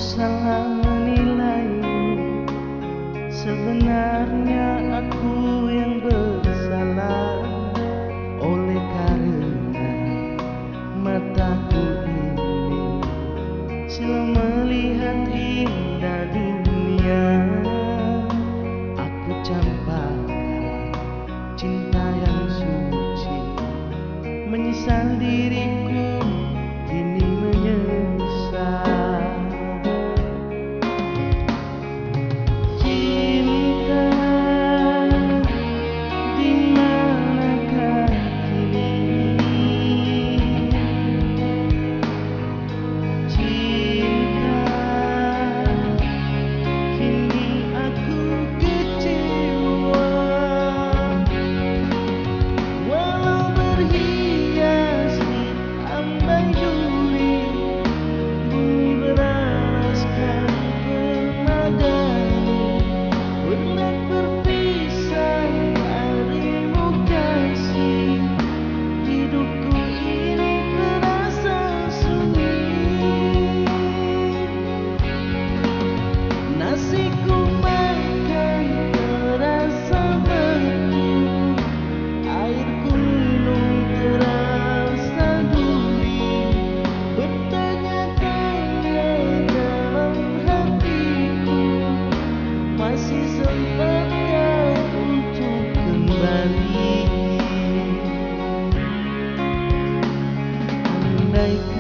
salah menilai. Sebenarnya aku yang bersalah. Oleh karena mataku ini selalu melihat indah dunia, aku campakkan cinta yang suci. Menyesal diriku kini menyesal. Cinta, di manakah kini? Cinta, kini aku kecewa. Walau berhiasi ambang duri, bumi beralaskan permadani. Pernah berpisah darimu kasih, hidupku ini terasa sunyi. Nasiku makan terasa beku, airku minum terasa gurih. Bertanya-tanya dalam hatiku, masih sempatkah untuk kembali? Andai